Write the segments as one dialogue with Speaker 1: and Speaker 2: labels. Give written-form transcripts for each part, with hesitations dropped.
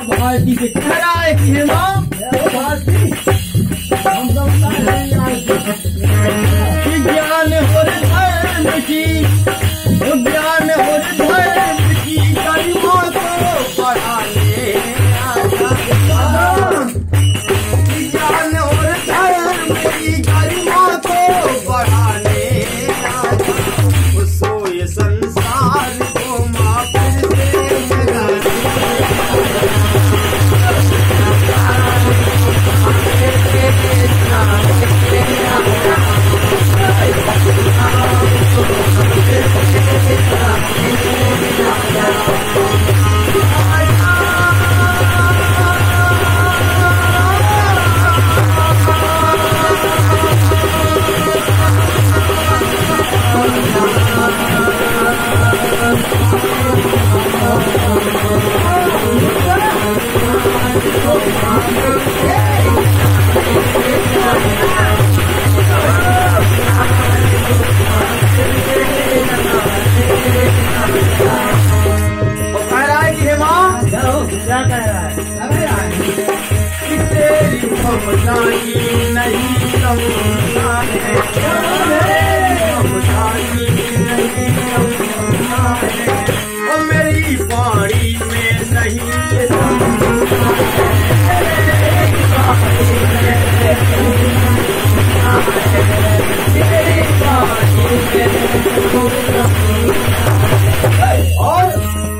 Speaker 1: भारती से कह रहा है कि हे माँ भारती हम कि ज्ञान हो धर्म की, ज्ञान हो धर्म की गरिमा को बढ़ाने ज्ञान और धर्म की गरिमा को बढ़ाने सोए संसार को माँ फिर से क्या कह रहा है कि तेरी ममता की नहीं कमता है, ममता की नहीं कमता है, और मेरी बाड़ी में नहीं और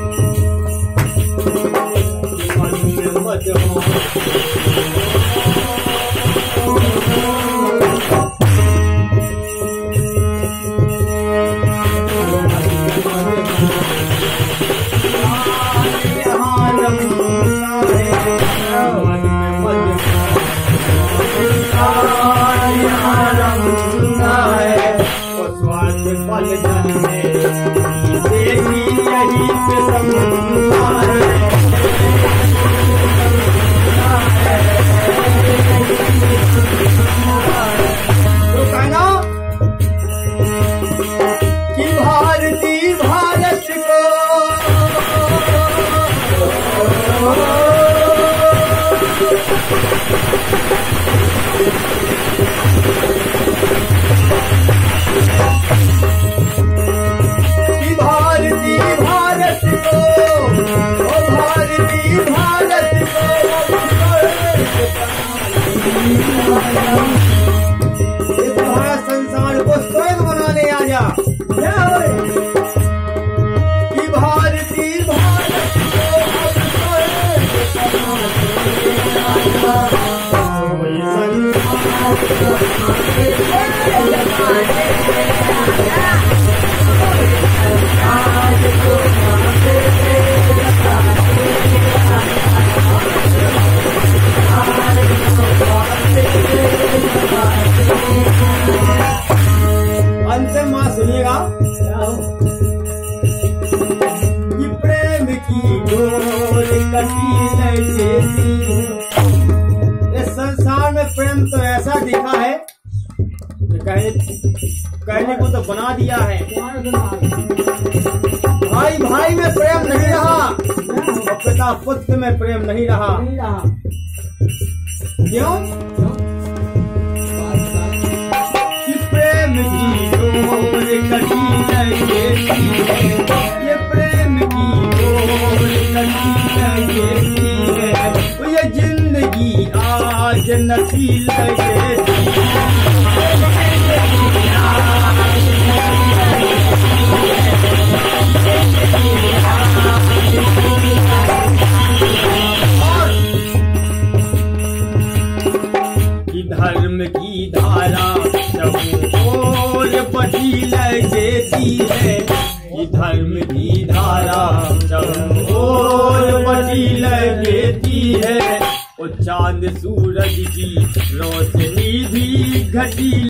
Speaker 1: संसार को स्वयं बनाने आ जा कि भारती भारत अंतिम माँ सुनिएगा कि प्रेम की डोर कटी नहीं, इस संसार में प्रेम तो ऐसा दिखा है कि कहने को तो बना दिया है। भाई भाई में प्रेम नहीं रहा और पिता पुत्र में प्रेम नहीं रहा। क्यों? कि प्रेम की डोर कटी नहीं, ये प्रेम की डोर कटी नहीं है, ये जिंदगी आज नथी लगे। धर्म की धारा और बही लगती है, कि धर्म की धारा और बही लगती है, और चांद सूरज की रोशनी भी घटी